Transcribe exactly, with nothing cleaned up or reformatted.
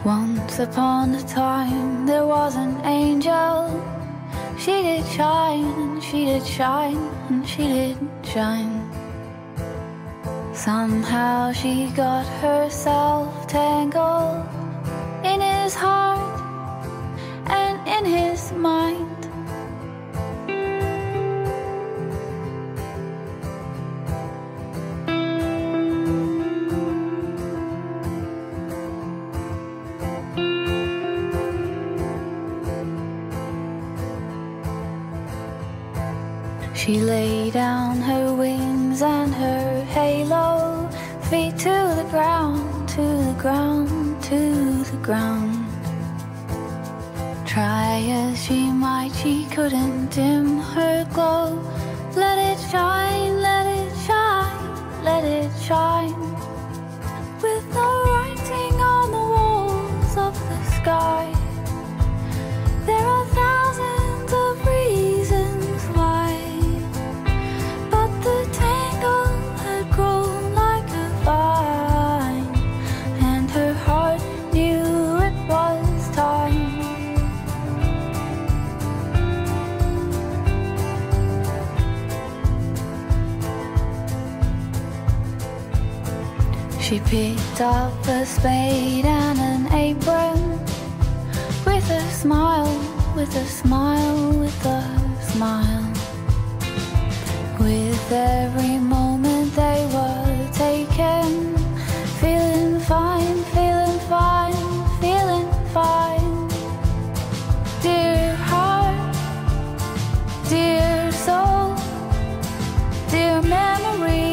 Once upon a time there was an angel. She did shine, and she did shine, and she did shine. Somehow she got herself tangled in his heart and in his mind. She lay down her wings and her halo, feet to the ground, to the ground, to the ground. Try as she might, she couldn't dim her glow. Let it shine, let it shine, let it shine. With no writing on the walls of the sky, there are thousands of reasons why. The tangle had grown like a vine, and her heart knew it was time. She picked up a spade and an apron, with a smile, with a smile, with a smile. With every moment they were taken, feeling fine, feeling fine, feeling fine. Dear heart, dear soul, dear memory